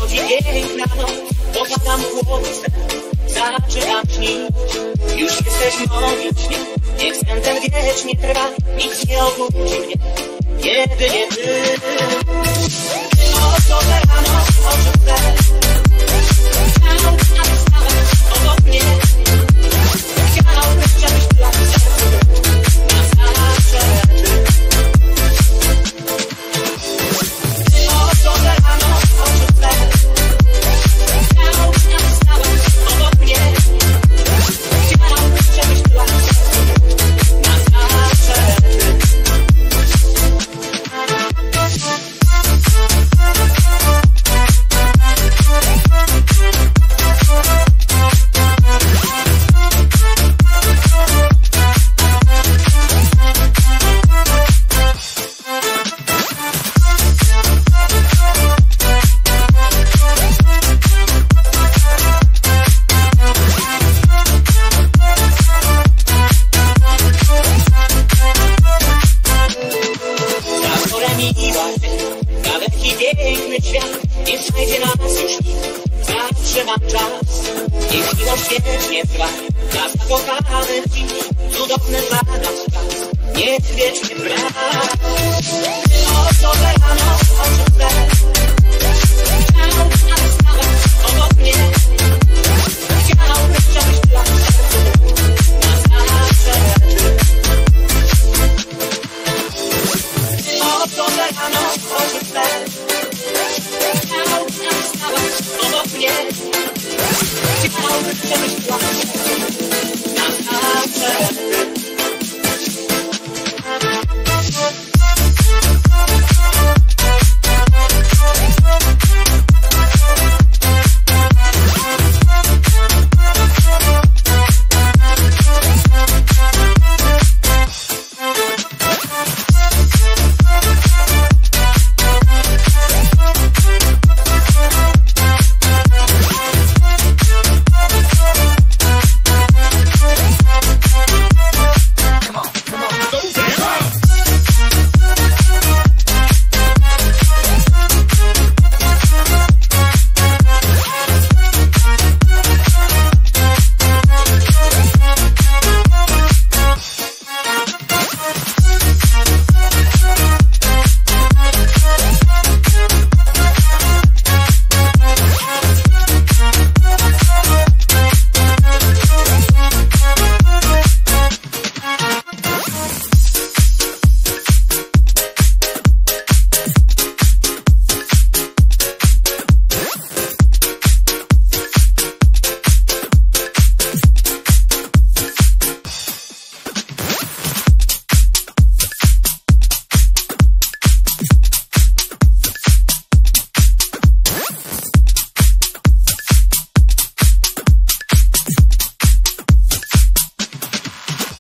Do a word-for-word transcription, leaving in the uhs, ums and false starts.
Nadchodzi piękna noc, popadam głowę, zaczynam śnić. Już jesteś moim śniem, niech sen ten wiecznie trwa, nic nie obudzi mnie, jedynie ty. Oto te rano, oczy twe, chciałbym, aby stałeś obok mnie. Chciałbym, żebyś była w sercu na zawsze ty. Oto te rano, oczy twe, chciałbym, aby stałeś obok mnie. Chciałbym, żebyś była w sercu na zawsze ty. Daleki, piękny świat, nie znajdzie nas już nikt. Zawsze mam czas, niech miłość wiecznie trwa. Dla zakochanych dziś, cudowny dla nas czas, niech wiecznie trwa. Oto te rano, oczy twe, chciałbym, aby stałeś obok mnie. Chciałbym, żebyś była w sercu na zawsze ty. Oto te rano, oczy twe, chciałbym, aby stałeś obok mnie. Chciałbym, żebyś